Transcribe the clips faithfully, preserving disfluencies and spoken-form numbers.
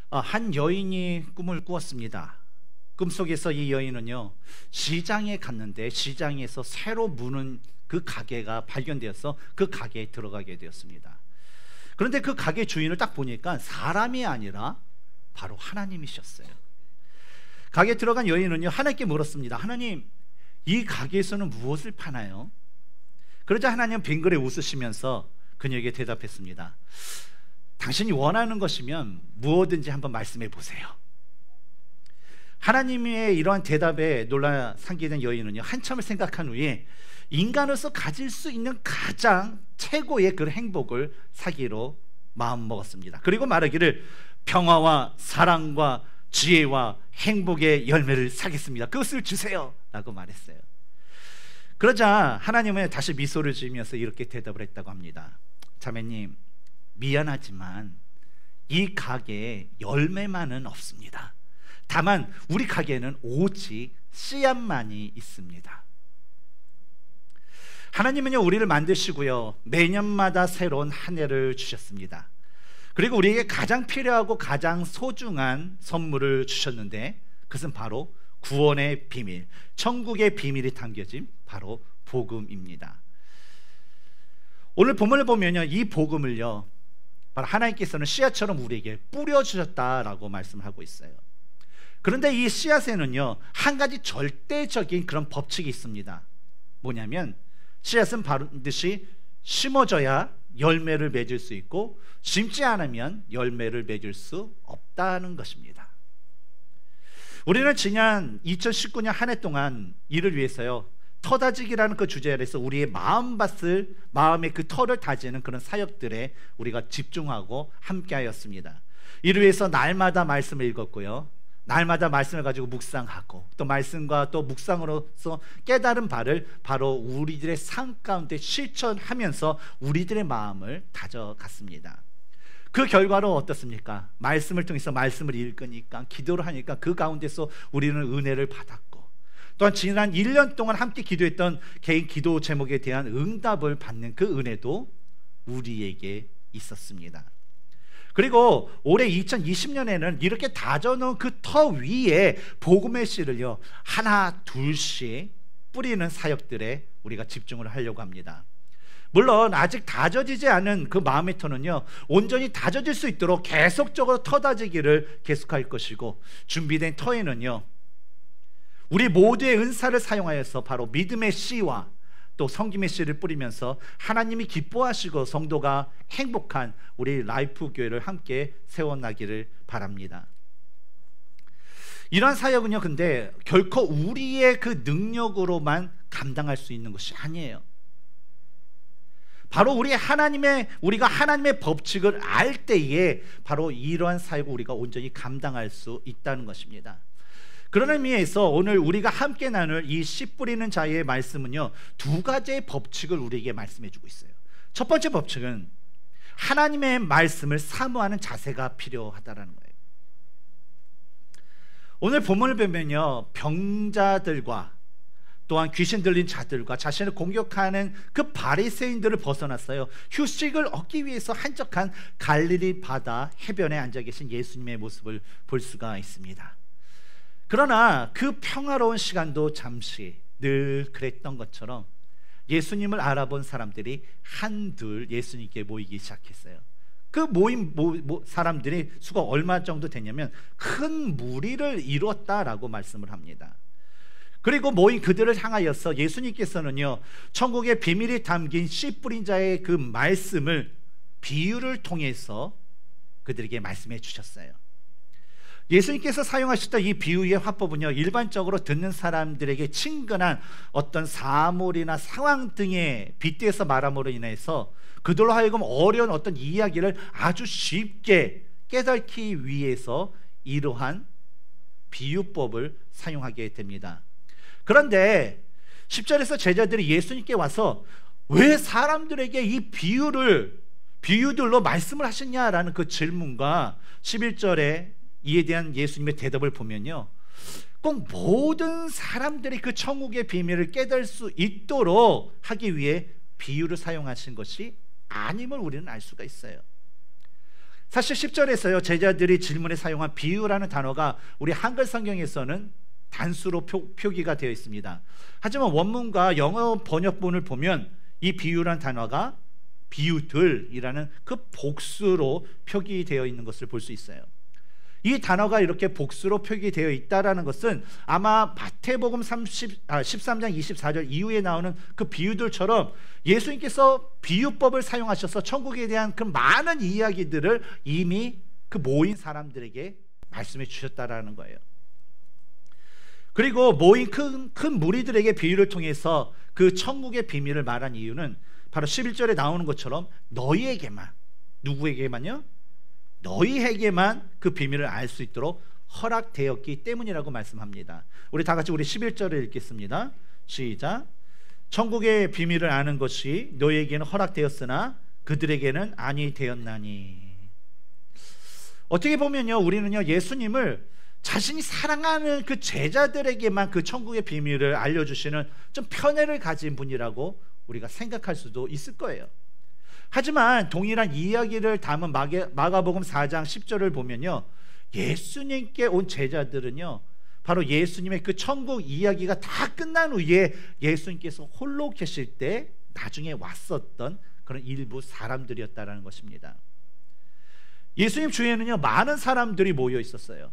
어, 한 여인이 꿈을 꾸었습니다. 꿈속에서 이 여인은요, 시장에 갔는데 시장에서 새로 무는 그 가게가 발견되어서 그 가게에 들어가게 되었습니다. 그런데 그 가게 주인을 딱 보니까 사람이 아니라 바로 하나님이셨어요. 가게에 들어간 여인은요, 하나님께 물었습니다. 하나님, 이 가게에서는 무엇을 파나요? 그러자 하나님은 빙그레 웃으시면서 그녀에게 대답했습니다. 당신이 원하는 것이면 무엇든지 한번 말씀해 보세요. 하나님의 이러한 대답에 놀라 상기된 여인은요, 한참을 생각한 후에 인간으로서 가질 수 있는 가장 최고의 그 행복을 사기로 마음먹었습니다. 그리고 말하기를 평화와 사랑과 지혜와 행복의 열매를 사겠습니다. 그것을 주세요 라고 말했어요. 그러자 하나님은 다시 미소를 지으면서 이렇게 대답을 했다고 합니다. 자매님, 미안하지만 이 가게에 열매만은 없습니다. 다만 우리 가게에는 오직 씨앗만이 있습니다. 하나님은요, 우리를 만드시고요, 매년마다 새로운 한 해를 주셨습니다. 그리고 우리에게 가장 필요하고 가장 소중한 선물을 주셨는데, 그것은 바로 구원의 비밀, 천국의 비밀이 담겨진 바로 복음입니다. 오늘 본문을 보면요, 이 복음을요, 바로 하나님께서는 씨앗처럼 우리에게 뿌려주셨다라고 말씀을 하고 있어요. 그런데 이 씨앗에는요, 한 가지 절대적인 그런 법칙이 있습니다. 뭐냐면 씨앗은 반드시 심어져야 열매를 맺을 수 있고, 심지 않으면 열매를 맺을 수 없다는 것입니다. 우리는 지난 이천십구 년 한 해 동안 이를 위해서요, 터다지기라는 그 주제 아래서 우리의 마음밭을, 마음의 그 터를 다지는 그런 사역들에 우리가 집중하고 함께하였습니다. 이를 위해서 날마다 말씀을 읽었고요, 날마다 말씀을 가지고 묵상하고, 또 말씀과 또 묵상으로서 깨달은 바를 바로 우리들의 삶 가운데 실천하면서 우리들의 마음을 다져갔습니다. 그 결과로 어떻습니까? 말씀을 통해서 말씀을 읽으니까, 기도를 하니까 그 가운데서 우리는 은혜를 받았고, 또한 지난 일 년 동안 함께 기도했던 개인 기도 제목에 대한 응답을 받는 그 은혜도 우리에게 있었습니다. 그리고 올해 이천이십 년에는 이렇게 다져놓은 그 터 위에 복음의 씨를요, 하나 둘씩 뿌리는 사역들에 우리가 집중을 하려고 합니다. 물론 아직 다져지지 않은 그 마음의 터는요, 온전히 다져질 수 있도록 계속적으로 터다지기를 계속할 것이고, 준비된 터에는요, 우리 모두의 은사를 사용하여서 바로 믿음의 씨와 또 성김의 씨를 뿌리면서 하나님이 기뻐하시고 성도가 행복한 우리 라이프 교회를 함께 세워나기를 바랍니다. 이러한 사역은요, 근데 결코 우리의 그 능력으로만 감당할 수 있는 것이 아니에요. 바로 우리 하나님의 우리가 하나님의 법칙을 알 때에 바로 이러한 사역을 우리가 온전히 감당할 수 있다는 것입니다. 그런 의미에서 오늘 우리가 함께 나눌 이 씨 뿌리는 자의 말씀은요, 두 가지의 법칙을 우리에게 말씀해 주고 있어요. 첫 번째 법칙은 하나님의 말씀을 사모하는 자세가 필요하다는 거예요. 오늘 본문을 보면요, 병자들과 또한 귀신 들린 자들과 자신을 공격하는 그 바리새인들을 벗어났어요. 휴식을 얻기 위해서 한적한 갈릴리 바다 해변에 앉아 계신 예수님의 모습을 볼 수가 있습니다. 그러나 그 평화로운 시간도 잠시 늘 그랬던 것처럼 예수님을 알아본 사람들이 한둘 예수님께 모이기 시작했어요. 그 모인 모, 모, 사람들이 수가 얼마 정도 되냐면 큰 무리를 이루었다라고 말씀을 합니다. 그리고 모인 그들을 향하여서 예수님께서는요, 천국의 비밀이 담긴 씨 뿌린 자의 그 말씀을 비유를 통해서 그들에게 말씀해 주셨어요. 예수님께서 사용하셨던 이 비유의 화법은요, 일반적으로 듣는 사람들에게 친근한 어떤 사물이나 상황 등에 빗대서 말함으로 인해서 그들로 하여금 어려운 어떤 이야기를 아주 쉽게 깨닫기 위해서 이러한 비유법을 사용하게 됩니다. 그런데 십 절에서 제자들이 예수님께 와서 왜 사람들에게 이 비유를 비유들로 말씀을 하셨냐라는 그 질문과 십일 절에 이에 대한 예수님의 대답을 보면요, 꼭 모든 사람들이 그 천국의 비밀을 깨달을 수 있도록 하기 위해 비유를 사용하신 것이 아님을 우리는 알 수가 있어요. 사실 십 절에서요 제자들이 질문에 사용한 비유라는 단어가 우리 한글 성경에서는 단수로 표, 표기가 되어 있습니다. 하지만 원문과 영어 번역본을 보면 이 비유라는 단어가 비유들이라는 그 복수로 표기되어 있는 것을 볼 수 있어요. 이 단어가 이렇게 복수로 표기되어 있다는 것은 아마 마태복음 삼십, 아, 십삼 장 이십사 절 이후에 나오는 그 비유들처럼 예수님께서 비유법을 사용하셔서 천국에 대한 그 많은 이야기들을 이미 그 모인 사람들에게 말씀해 주셨다라는 거예요. 그리고 모인 큰, 큰 무리들에게 비유를 통해서 그 천국의 비밀을 말한 이유는 바로 십일 절에 나오는 것처럼 너희에게만, 누구에게만요? 너희에게만 그 비밀을 알 수 있도록 허락되었기 때문이라고 말씀합니다. 우리 다 같이 우리 십일 절을 읽겠습니다. 시작. 천국의 비밀을 아는 것이 너희에게는 허락되었으나 그들에게는 아니 되었나니. 어떻게 보면요 우리는요 예수님을 자신이 사랑하는 그 제자들에게만 그 천국의 비밀을 알려주시는 좀 편애를 가진 분이라고 우리가 생각할 수도 있을 거예요. 하지만 동일한 이야기를 담은 마가복음 사 장 십 절을 보면요 예수님께 온 제자들은요 바로 예수님의 그 천국 이야기가 다 끝난 후에 예수님께서 홀로 계실 때 나중에 왔었던 그런 일부 사람들이었다는 것입니다. 예수님 주위에는요 많은 사람들이 모여 있었어요.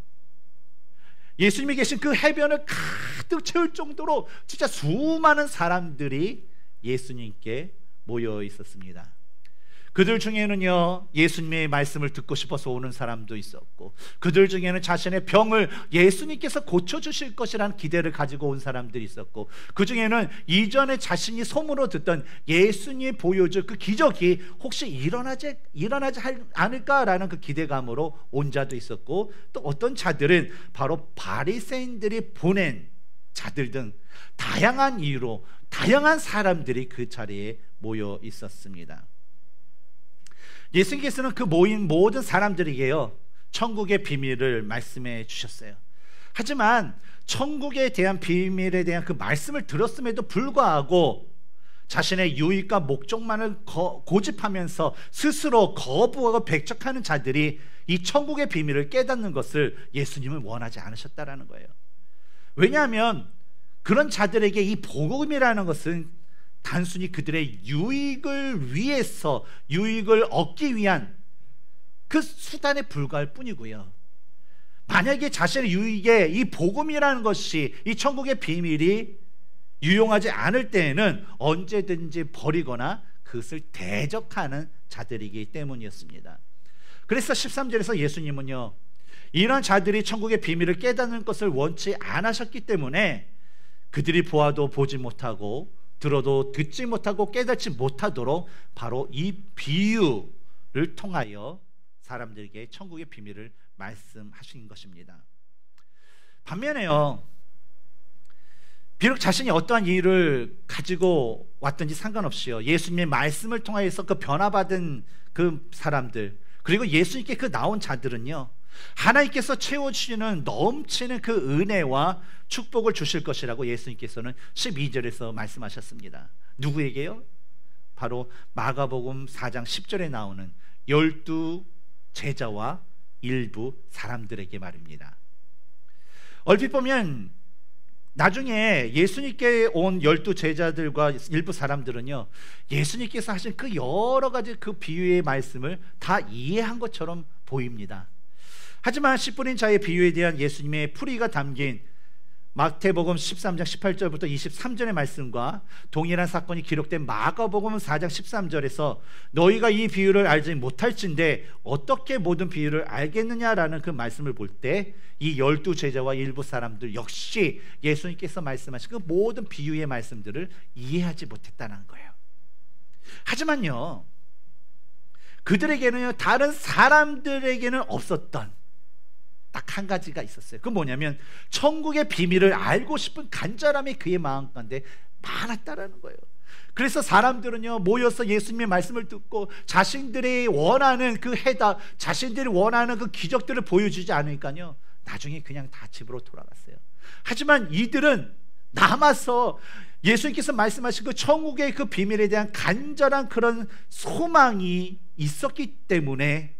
예수님이 계신 그 해변을 가득 채울 정도로 진짜 수많은 사람들이 예수님께 모여 있었습니다. 그들 중에는요 예수님의 말씀을 듣고 싶어서 오는 사람도 있었고, 그들 중에는 자신의 병을 예수님께서 고쳐주실 것이라는 기대를 가지고 온 사람들이 있었고, 그 중에는 이전에 자신이 소문으로 듣던 예수님이 보여줄 그 기적이 혹시 일어나지, 일어나지 않을까라는 그 기대감으로 온 자도 있었고, 또 어떤 자들은 바로 바리새인들이 보낸 자들 등 다양한 이유로 다양한 사람들이 그 자리에 모여 있었습니다. 예수님께서는 그 모인 모든 사람들에게요 천국의 비밀을 말씀해 주셨어요. 하지만 천국에 대한 비밀에 대한 그 말씀을 들었음에도 불구하고 자신의 유익과 목적만을 거, 고집하면서 스스로 거부하고 배척하는 자들이 이 천국의 비밀을 깨닫는 것을 예수님은 원하지 않으셨다라는 거예요. 왜냐하면 그런 자들에게 이 복음이라는 것은 단순히 그들의 유익을 위해서, 유익을 얻기 위한 그 수단에 불과할 뿐이고요, 만약에 자신의 유익에 이 복음이라는 것이, 이 천국의 비밀이 유용하지 않을 때에는 언제든지 버리거나 그것을 대적하는 자들이기 때문이었습니다. 그래서 십삼 절에서 예수님은요 이런 자들이 천국의 비밀을 깨닫는 것을 원치 않으셨기 때문에 그들이 보아도 보지 못하고 들어도 듣지 못하고 깨닫지 못하도록 바로 이 비유를 통하여 사람들에게 천국의 비밀을 말씀하신 것입니다. 반면에요 비록 자신이 어떠한 일을 가지고 왔든지 상관없이요 예수님의 말씀을 통하여서 그 변화받은 그 사람들, 그리고 예수님께 그 나온 자들은요 하나님께서 채워주시는 넘치는 그 은혜와 축복을 주실 것이라고 예수님께서는 십이 절에서 말씀하셨습니다. 누구에게요? 바로 마가복음 사 장 십 절에 나오는 열두 제자와 일부 사람들에게 말입니다. 얼핏 보면 나중에 예수님께 온 열두 제자들과 일부 사람들은요 예수님께서 하신 그 여러 가지 그 비유의 말씀을 다 이해한 것처럼 보입니다. 하지만 씨 뿌린 자의 비유에 대한 예수님의 풀이가 담긴 마태복음 십삼 장 십팔 절부터 이십삼 절의 말씀과 동일한 사건이 기록된 마가복음 사 장 십삼 절에서 너희가 이 비유를 알지 못할진대 어떻게 모든 비유를 알겠느냐라는 그 말씀을 볼 때 이 열두 제자와 일부 사람들 역시 예수님께서 말씀하신 그 모든 비유의 말씀들을 이해하지 못했다는 거예요. 하지만요 그들에게는요 다른 사람들에게는 없었던 딱 한 가지가 있었어요. 그건 뭐냐면 천국의 비밀을 알고 싶은 간절함이 그의 마음 가운데 많았다라는 거예요. 그래서 사람들은요 모여서 예수님의 말씀을 듣고 자신들이 원하는 그 해답, 자신들이 원하는 그 기적들을 보여주지 않으니까요 나중에 그냥 다 집으로 돌아갔어요. 하지만 이들은 남아서 예수님께서 말씀하신 그 천국의 그 비밀에 대한 간절한 그런 소망이 있었기 때문에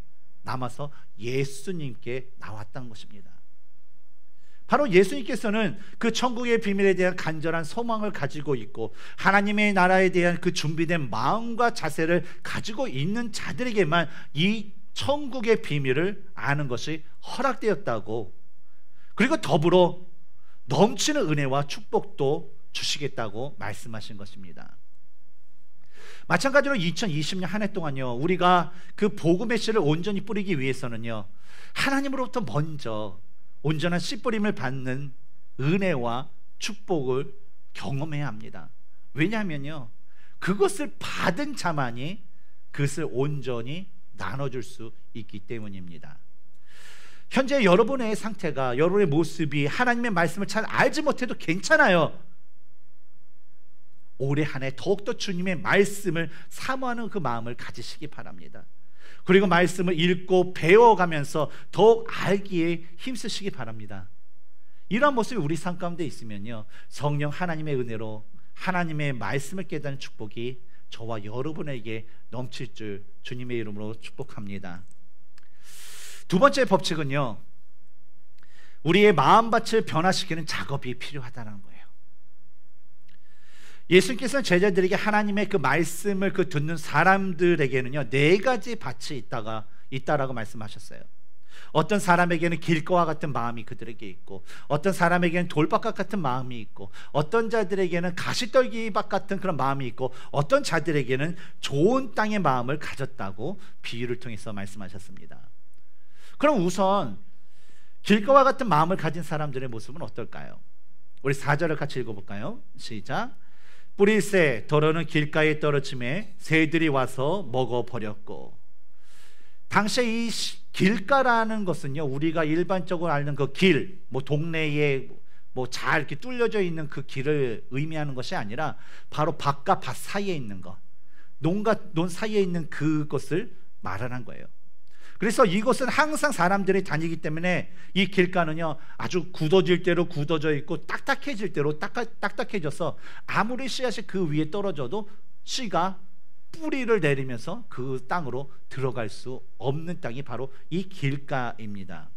남아서 예수님께 나왔다는 것입니다. 바로 예수님께서는 그 천국의 비밀에 대한 간절한 소망을 가지고 있고 하나님의 나라에 대한 그 준비된 마음과 자세를 가지고 있는 자들에게만 이 천국의 비밀을 아는 것이 허락되었다고, 그리고 더불어 넘치는 은혜와 축복도 주시겠다고 말씀하신 것입니다. 마찬가지로 이천이십 년 한 해 동안요, 우리가 그 복음의 씨를 온전히 뿌리기 위해서는요, 하나님으로부터 먼저 온전한 씨 뿌림을 받는 은혜와 축복을 경험해야 합니다. 왜냐하면요, 그것을 받은 자만이 그것을 온전히 나눠줄 수 있기 때문입니다. 현재 여러분의 상태가, 여러분의 모습이 하나님의 말씀을 잘 알지 못해도 괜찮아요. 올해 한 해 더욱더 주님의 말씀을 사모하는 그 마음을 가지시기 바랍니다. 그리고 말씀을 읽고 배워가면서 더욱 알기에 힘쓰시기 바랍니다. 이러한 모습이 우리 삶 가운데 있으면요, 성령 하나님의 은혜로 하나님의 말씀을 깨닫는 축복이 저와 여러분에게 넘칠 줄 주님의 이름으로 축복합니다. 두 번째 법칙은요, 우리의 마음밭을 변화시키는 작업이 필요하다는 거예요. 예수님께서는 제자들에게 하나님의 그 말씀을 그 듣는 사람들에게는요, 네 가지 밭이 있다가 있다라고 말씀하셨어요. 어떤 사람에게는 길가와 같은 마음이 그들에게 있고, 어떤 사람에게는 돌밭과 같은 마음이 있고, 어떤 자들에게는 가시떨기밭 같은 그런 마음이 있고, 어떤 자들에게는 좋은 땅의 마음을 가졌다고 비유를 통해서 말씀하셨습니다. 그럼 우선 길가와 같은 마음을 가진 사람들의 모습은 어떨까요? 우리 사 절을 같이 읽어볼까요? 시작. 뿌릴새 더러는 길가에 떨어짐에 새들이 와서 먹어버렸고. 당시에 이 길가라는 것은요, 우리가 일반적으로 아는 그 길, 뭐 동네에 뭐 잘 이렇게 뚫려져 있는 그 길을 의미하는 것이 아니라 바로 밭과 밭 사이에 있는 것, 논과 논 사이에 있는 그것을 말하는 거예요. 그래서 이곳은 항상 사람들이 다니기 때문에 이 길가는요, 아주 굳어질 대로 굳어져 있고 딱딱해질 대로 딱딱, 딱딱해져서 아무리 씨앗이 그 위에 떨어져도 씨가 뿌리를 내리면서 그 땅으로 들어갈 수 없는 땅이 바로 이 길가입니다.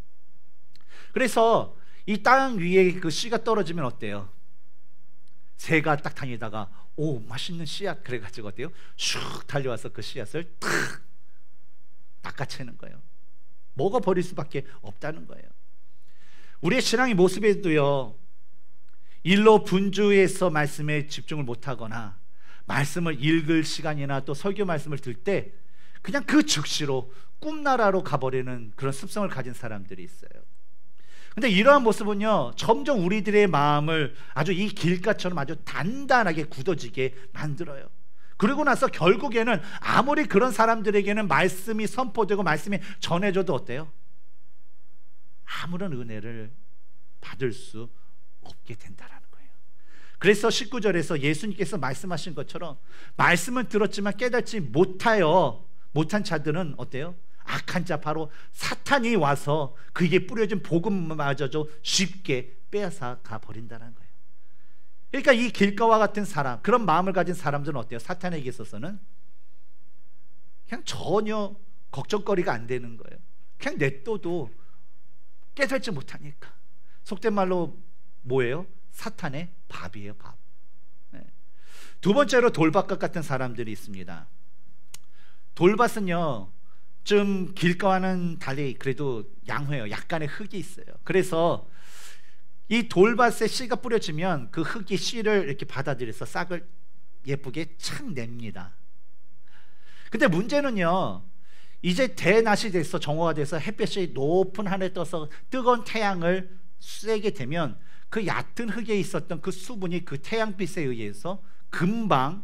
그래서 이 땅 위에 그 씨가 떨어지면 어때요? 새가 딱 다니다가 오, 맛있는 씨앗 그래가지고 어때요? 슉 달려와서 그 씨앗을 탁 닦아채는 거예요. 먹어버릴 수밖에 없다는 거예요. 우리의 신앙의 모습에도요, 일로 분주해서 말씀에 집중을 못하거나 말씀을 읽을 시간이나 또 설교 말씀을 들 때 그냥 그 즉시로 꿈나라로 가버리는 그런 습성을 가진 사람들이 있어요. 근데 이러한 모습은요, 점점 우리들의 마음을 아주 이 길가처럼 아주 단단하게 굳어지게 만들어요. 그러고 나서 결국에는 아무리 그런 사람들에게는 말씀이 선포되고 말씀이 전해져도 어때요? 아무런 은혜를 받을 수 없게 된다라는 거예요. 그래서 십구 절에서 예수님께서 말씀하신 것처럼 말씀은 들었지만 깨닫지 못하여 못한 자들은 어때요? 악한 자, 바로 사탄이 와서 그에게 뿌려진 복음마저도 쉽게 빼앗아 가버린다는 거예요. 그러니까 이 길가와 같은 사람, 그런 마음을 가진 사람들은 어때요? 사탄에게 있어서는 그냥 전혀 걱정거리가 안 되는 거예요. 그냥 냅둬도 깨달지 못하니까. 속된 말로 뭐예요? 사탄의 밥이에요, 밥. 네. 두 번째로 돌밭과 같은 사람들이 있습니다. 돌밭은요, 좀 길가와는 달리 그래도 양호해요. 약간의 흙이 있어요. 그래서 이 돌밭에 씨가 뿌려지면 그 흙이 씨를 이렇게 받아들여서 싹을 예쁘게 착 냅니다. 근데 문제는요, 이제 대낮이 돼서 정오가 돼서 햇볕이 높은 하늘에 떠서 뜨거운 태양을 쐬게 되면 그 얕은 흙에 있었던 그 수분이 그 태양빛에 의해서 금방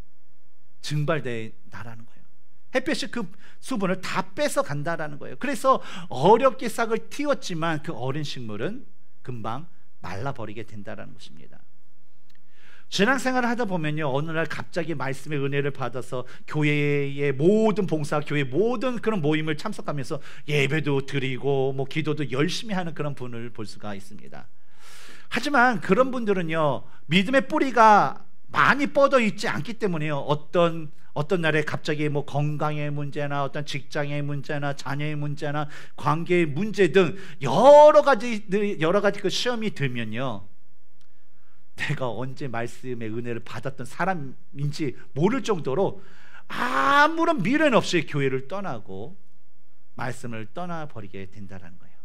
증발된다라는 거예요. 햇볕이 그 수분을 다 뺏어 간다라는 거예요. 그래서 어렵게 싹을 틔웠지만 그 어린 식물은 금방 말라버리게 된다는 것입니다. 신앙생활을 하다 보면요, 어느 날 갑자기 말씀의 은혜를 받아서 교회의 모든 봉사, 교회 모든 그런 모임을 참석하면서 예배도 드리고 뭐 기도도 열심히 하는 그런 분을 볼 수가 있습니다. 하지만 그런 분들은요, 믿음의 뿌리가 많이 뻗어 있지 않기 때문에요, 어떤 어떤 날에 갑자기 뭐 건강의 문제나 어떤 직장의 문제나 자녀의 문제나 관계의 문제 등 여러 가지 여러 가지 그 시험이 들면요, 내가 언제 말씀의 은혜를 받았던 사람인지 모를 정도로 아무런 미련 없이 교회를 떠나고 말씀을 떠나버리게 된다는 거예요.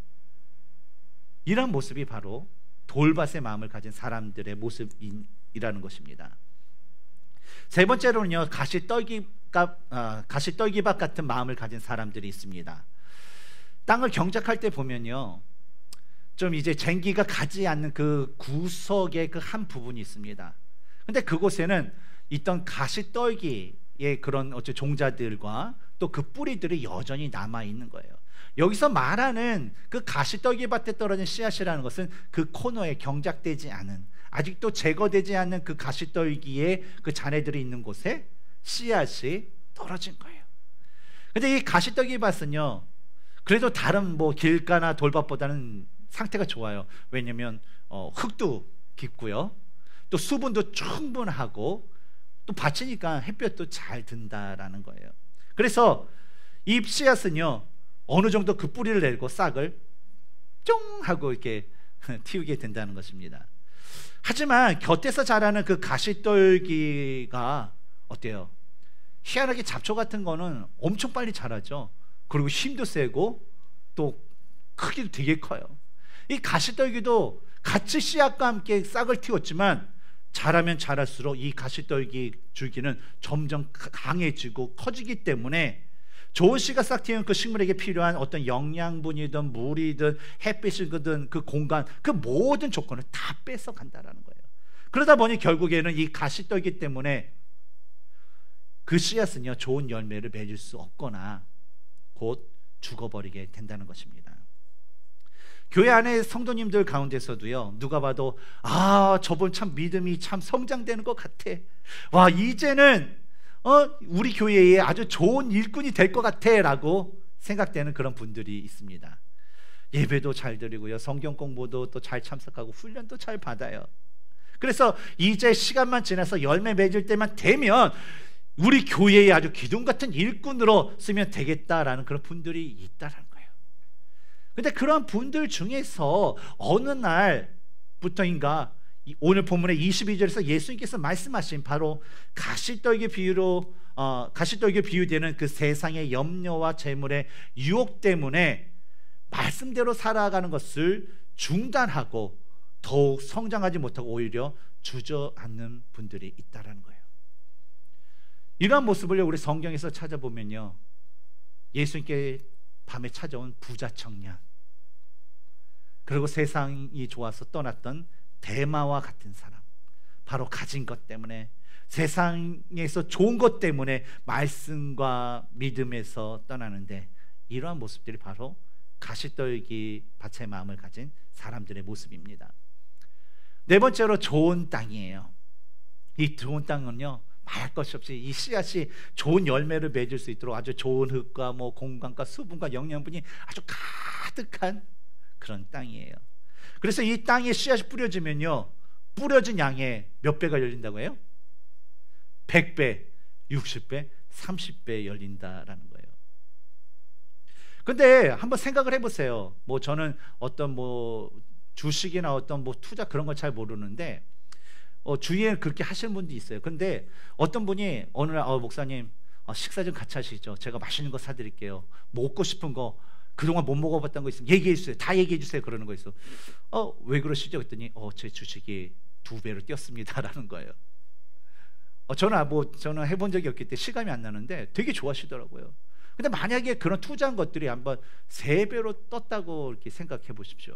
이런 모습이 바로 돌밭의 마음을 가진 사람들의 모습이라는 것입니다. 세 번째로는요, 가시떨기밭, 어, 가시떨기밭 같은 마음을 가진 사람들이 있습니다. 땅을 경작할 때 보면요, 좀 이제 쟁기가 가지 않는 그 구석의 그 한 부분이 있습니다. 근데 그곳에는 있던 가시떨기의 그런 어째 종자들과 또 그 뿌리들이 여전히 남아 있는 거예요. 여기서 말하는 그 가시떨기밭에 떨어진 씨앗이라는 것은 그 코너에 경작되지 않은, 아직도 제거되지 않는 그 가시떨기의 그 잔해들이 있는 곳에 씨앗이 떨어진 거예요. 근데 이 가시떨기밭은요, 그래도 다른 뭐 길가나 돌밭보다는 상태가 좋아요. 왜냐면 어, 흙도 깊고요, 또 수분도 충분하고, 또 밭이니까 햇볕도 잘 든다라는 거예요. 그래서 이 씨앗은요, 어느 정도 그 뿌리를 내고 싹을 쫑 하고 이렇게 틔우게 된다는 것입니다. 하지만 곁에서 자라는 그 가시떨기가 어때요? 희한하게 잡초 같은 거는 엄청 빨리 자라죠. 그리고 힘도 세고 또 크기도 되게 커요. 이 가시떨기도 같이 씨앗과 함께 싹을 틔웠지만 자라면 자랄수록 이 가시떨기 줄기는 점점 강해지고 커지기 때문에 좋은 씨가 싹 틔운 그 식물에게 필요한 어떤 영양분이든 물이든 햇빛이든 그 공간, 그 모든 조건을 다 뺏어 간다라는 거예요. 그러다 보니 결국에는 이 가시떨기 때문에 그 씨앗은요, 좋은 열매를 맺을 수 없거나 곧 죽어버리게 된다는 것입니다. 교회 안에 성도님들 가운데서도요, 누가 봐도 아, 저분 참 믿음이 참 성장되는 것 같아, 와, 이제는 어, 우리 교회에 아주 좋은 일꾼이 될 것 같아 라고 생각되는 그런 분들이 있습니다. 예배도 잘 드리고요, 성경 공부도 또 잘 참석하고 훈련도 잘 받아요. 그래서 이제 시간만 지나서 열매 맺을 때만 되면 우리 교회에 아주 기둥 같은 일꾼으로 쓰면 되겠다라는 그런 분들이 있다는 거예요. 근데 그런 분들 중에서 어느 날부터인가 오늘 본문의 이십이 절에서 예수님께서 말씀하신 바로 가시떨기 비유로 어, 가시떨기 비유되는 그 세상의 염려와 재물의 유혹 때문에 말씀대로 살아가는 것을 중단하고 더욱 성장하지 못하고 오히려 주저앉는 분들이 있다라는 거예요. 이러한 모습을 우리 성경에서 찾아보면요, 예수님께 밤에 찾아온 부자 청년, 그리고 세상이 좋아서 떠났던 대마와 같은 사람, 바로 가진 것 때문에, 세상에서 좋은 것 때문에 말씀과 믿음에서 떠나는데, 이러한 모습들이 바로 가시떨기 밭의 마음을 가진 사람들의 모습입니다. 네 번째로 좋은 땅이에요. 이 좋은 땅은요, 말할 것이 없이 이 씨앗이 좋은 열매를 맺을 수 있도록 아주 좋은 흙과 뭐 공간과 수분과 영양분이 아주 가득한 그런 땅이에요. 그래서 이 땅에 씨앗이 뿌려지면요, 뿌려진 양의 몇 배가 열린다고 해요? 백 배, 육십 배, 삼십 배 열린다라는 거예요. 근데 한번 생각을 해보세요. 뭐 저는 어떤 뭐 주식이나 어떤 뭐 투자 그런 걸 잘 모르는데 어, 주위에 그렇게 하시는 분도 있어요. 근데 어떤 분이 어느 날 어, 목사님 어, 식사 좀 같이 하시죠. 제가 맛있는 거 사드릴게요. 먹고 싶은 거, 그동안 못 먹어봤던 거 있으면 얘기해 주세요. 다 얘기해 주세요. 그러는 거 있어. 어, 왜 그러시죠? 그랬더니 어, 제 주식이 두 배로 뛰었습니다라는 거예요. 어, 저는 뭐 저는 해본 적이 없기 때문에 실감이 안 나는데 되게 좋아하시더라고요. 근데 만약에 그런 투자한 것들이 한번 세 배로 떴다고 이렇게 생각해 보십시오.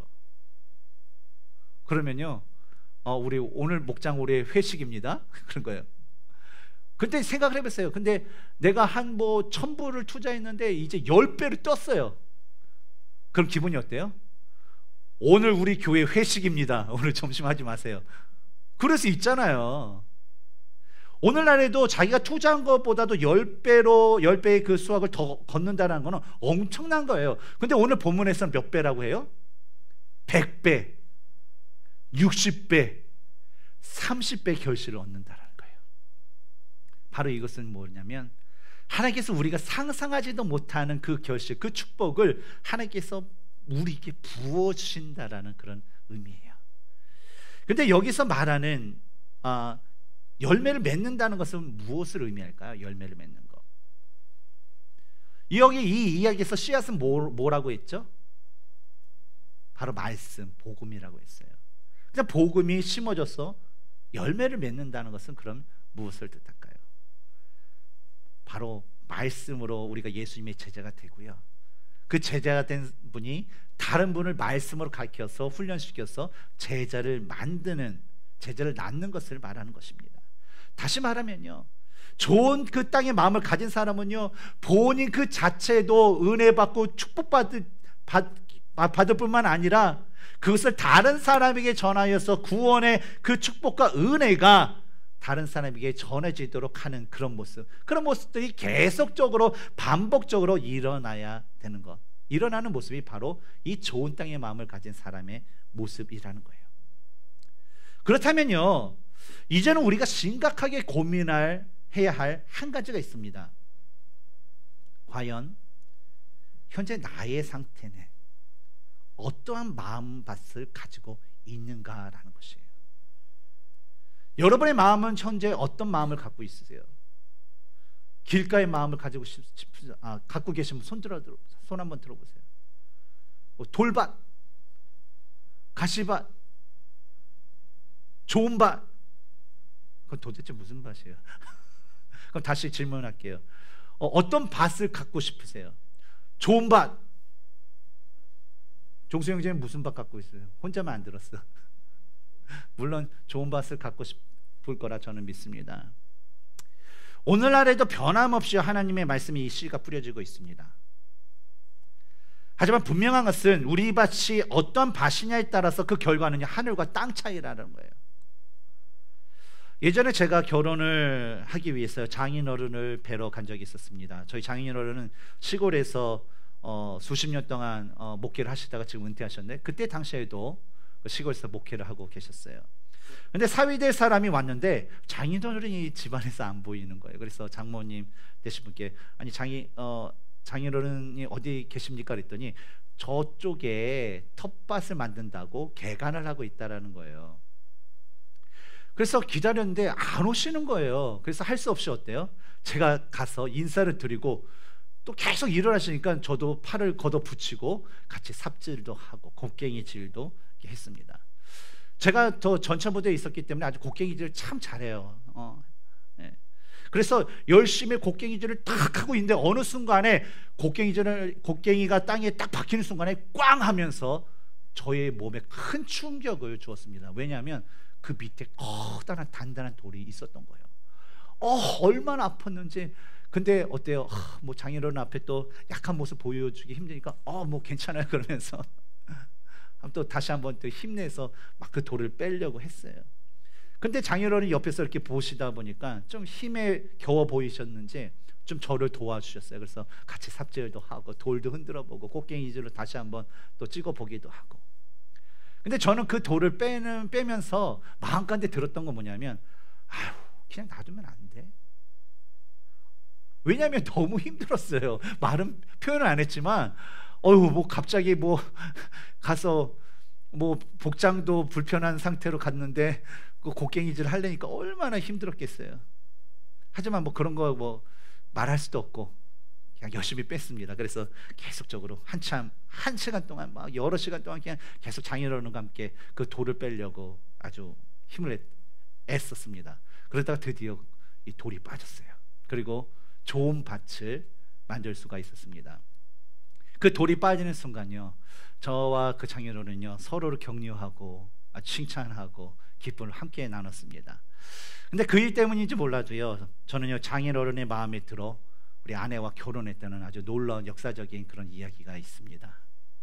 그러면요, 어, 우리 오늘 목장 우리 회식입니다. 그런 거예요. 근데 생각을 해봤어요. 근데 내가 한 뭐 천불을 투자했는데 이제 열 배로 떴어요. 그럼 기분이 어때요? 오늘 우리 교회 회식입니다. 오늘 점심 하지 마세요. 그럴 수 있잖아요. 오늘날에도 자기가 투자한 것보다도 열 배로 열 배의 그 수확을 더 걷는다는 거는 엄청난 거예요. 근데 오늘 본문에서는 몇 배라고 해요? 백 배, 육십 배, 삼십 배 결실을 얻는다는 거예요. 바로 이것은 뭐냐면 하나님께서 우리가 상상하지도 못하는 그 결실, 그 축복을 하나님께서 우리에게 부어주신다라는 그런 의미예요. 근데 여기서 말하는 어, 열매를 맺는다는 것은 무엇을 의미할까요? 열매를 맺는 것. 여기 이 이야기에서 씨앗은 뭐, 뭐라고 했죠? 바로 말씀, 복음이라고 했어요. 그래서 복음이 심어져서 열매를 맺는다는 것은 그럼 무엇을 뜻할까요? 바로 말씀으로 우리가 예수님의 제자가 되고요, 그 제자가 된 분이 다른 분을 말씀으로 가르쳐서 훈련시켜서 제자를 만드는, 제자를 낳는 것을 말하는 것입니다. 다시 말하면요, 좋은 그 땅의 마음을 가진 사람은요, 본인 그 자체도 은혜 받고 축복받을 받, 받을 뿐만 아니라 그것을 다른 사람에게 전하여서 구원의 그 축복과 은혜가 다른 사람에게 전해지도록 하는 그런 모습, 그런 모습들이 계속적으로 반복적으로 일어나야 되는 것, 일어나는 모습이 바로 이 좋은 땅의 마음을 가진 사람의 모습이라는 거예요. 그렇다면요, 이제는 우리가 심각하게 고민할 해야 할 한 가지가 있습니다. 과연 현재 나의 상태는 어떠한 마음밭을 가지고 있는가라는 것이에요. 여러분의 마음은 현재 어떤 마음을 갖고 있으세요? 길가의 마음을 가지고 싶, 아, 갖고 계시면 손 들어 손 한번 들어보세요. 뭐 돌밭, 가시밭, 좋은 밭, 그건 도대체 무슨 밭이에요? 그럼 다시 질문할게요. 어, 어떤 밭을 갖고 싶으세요? 좋은 밭. 종수 형제는 무슨 밭 갖고 있어요? 혼자만 안 들었어. 물론 좋은 밭을 갖고 싶을 거라 저는 믿습니다. 오늘날에도 변함없이 하나님의 말씀이 이 씨가 뿌려지고 있습니다. 하지만 분명한 것은 우리 밭이 어떤 밭이냐에 따라서 그 결과는 하늘과 땅 차이라는 거예요. 예전에 제가 결혼을 하기 위해서 장인어른을 뵈러 간 적이 있었습니다. 저희 장인어른은 시골에서 어, 수십 년 동안 어, 목회를 하시다가 지금 은퇴하셨는데, 그때 당시에도 시골에서 목회를 하고 계셨어요. 근데 사위될 사람이 왔는데 장인어른이 집안에서 안 보이는 거예요. 그래서 장모님 되신 분께, 아니 장인 어, 장인어른이 어디 계십니까? 그랬더니 저쪽에 텃밭을 만든다고 개간을 하고 있다라는 거예요. 그래서 기다렸는데 안 오시는 거예요. 그래서 할 수 없이 어때요? 제가 가서 인사를 드리고 또 계속 일어나시니까 저도 팔을 걷어붙이고 같이 삽질도 하고 곡괭이질도 했습니다. 제가 더 전차부대에 있었기 때문에 아주 곡괭이질을 참 잘해요. 어, 네. 그래서 열심히 곡괭이질을 딱 하고 있는데 어느 순간에 곡괭이질을 곡괭이가 땅에 딱 박히는 순간에 꽝 하면서 저의 몸에 큰 충격을 주었습니다. 왜냐하면 그 밑에 커다란 단단한 돌이 있었던 거예요. 어, 얼마나 아팠는지. 근데 어때요? 아, 뭐 장인어른 앞에 또 약한 모습 보여주기 힘드니까 어, 뭐 괜찮아요 그러면서 또 다시 한번 또 힘내서 막 그 돌을 빼려고 했어요. 근데 장인어른이 옆에서 이렇게 보시다 보니까 좀 힘에 겨워 보이셨는지 좀 저를 도와주셨어요. 그래서 같이 삽질도 하고 돌도 흔들어 보고 곡괭이질로 다시 한번 또 찍어 보기도 하고. 근데 저는 그 돌을 빼는, 빼면서 마음가운데 들었던 건 뭐냐면, 아유, 그냥 놔두면 안 돼. 왜냐하면 너무 힘들었어요. 말은 표현을 안 했지만, 어휴, 뭐 갑자기 뭐 가서 뭐 복장도 불편한 상태로 갔는데 그 곡괭이질 하려니까 얼마나 힘들었겠어요. 하지만 뭐 그런 거 뭐 말할 수도 없고 그냥 열심히 뺐습니다. 그래서 계속적으로 한참 한 시간 동안 막 여러 시간 동안 그냥 계속 장인어른과 함께 그 돌을 빼려고 아주 힘을 애썼습니다. 그러다가 드디어 이 돌이 빠졌어요. 그리고 좋은 밭을 만들 수가 있었습니다. 그 돌이 빠지는 순간요, 저와 그 장인어른은요 서로를 격려하고 칭찬하고 기쁨을 함께 나눴습니다. 근데 그 일 때문인지 몰라도요, 저는요 장인어른의 마음에 들어 우리 아내와 결혼했다는 아주 놀라운 역사적인 그런 이야기가 있습니다.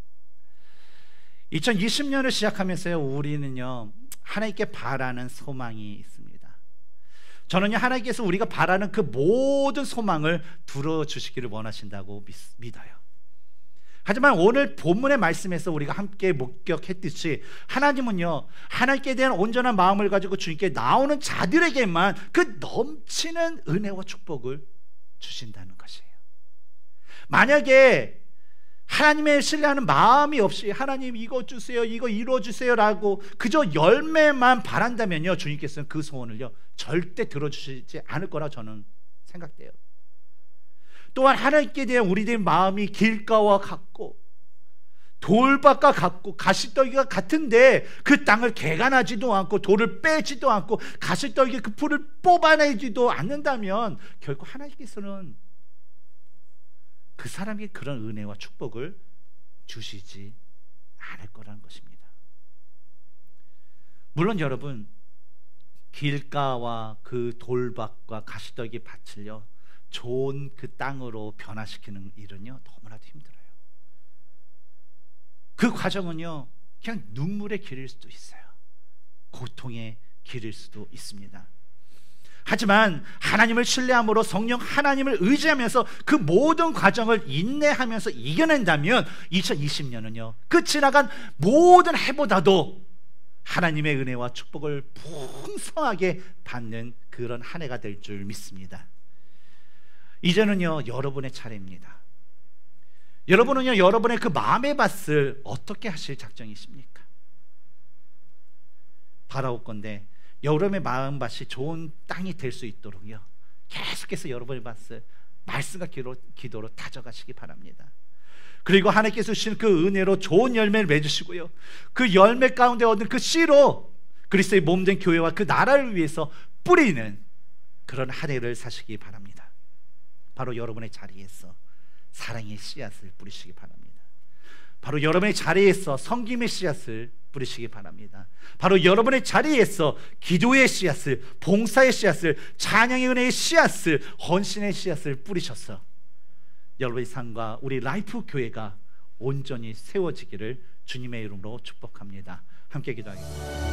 이천이십 년을 시작하면서요, 우리는요 하나님께 바라는 소망이 있습니다. 저는요 하나님께서 우리가 바라는 그 모든 소망을 들어주시기를 원하신다고 믿, 믿어요. 하지만 오늘 본문의 말씀에서 우리가 함께 목격했듯이 하나님은요, 하나님께 대한 온전한 마음을 가지고 주님께 나오는 자들에게만 그 넘치는 은혜와 축복을 주신다는 것이에요. 만약에 하나님의 신뢰하는 마음이 없이 하나님 이거 주세요, 이거 이루어 주세요 라고 그저 열매만 바란다면요, 주님께서는 그 소원을요 절대 들어주시지 않을 거라 저는 생각돼요. 또한 하나님께 대한 우리들의 마음이 길가와 같고 돌밭과 같고 가시떨기가 같은데 그 땅을 개간하지도 않고 돌을 빼지도 않고 가시떨기 그 풀을 뽑아내지도 않는다면 결국 하나님께서는 그 사람에게 그런 은혜와 축복을 주시지 않을 거라는 것입니다. 물론 여러분, 길가와 그 돌밭과 가시떨기 밭을요 좋은 그 땅으로 변화시키는 일은요 너무나도 힘들어요. 그 과정은요 그냥 눈물의 길일 수도 있어요. 고통의 길일 수도 있습니다. 하지만 하나님을 신뢰함으로 성령 하나님을 의지하면서 그 모든 과정을 인내하면서 이겨낸다면 이천이십 년은요 그 지나간 모든 해보다도 하나님의 은혜와 축복을 풍성하게 받는 그런 한 해가 될 줄 믿습니다. 이제는요 여러분의 차례입니다. 여러분은요 여러분의 그 마음의 밭을 어떻게 하실 작정이십니까? 바라옵건대 여러분의 마음밭이 좋은 땅이 될 수 있도록요 계속해서 여러분의 밭을 말씀과 기도, 기도로 다져가시기 바랍니다. 그리고 하나님께서 주신 그 은혜로 좋은 열매를 맺으시고요 그 열매 가운데 얻은 그 씨로 그리스도의 몸된 교회와 그 나라를 위해서 뿌리는 그런 한 해를 사시기 바랍니다. 바로 여러분의 자리에서 사랑의 씨앗을 뿌리시기 바랍니다. 바로 여러분의 자리에서 섬김의 씨앗을 뿌리시기 바랍니다. 바로 여러분의 자리에서 기도의 씨앗을, 봉사의 씨앗을, 찬양의 은혜의 씨앗을, 헌신의 씨앗을 뿌리셔서 여러분의 삶과 우리 라이프 교회가 온전히 세워지기를 주님의 이름으로 축복합니다. 함께 기도하겠습니다.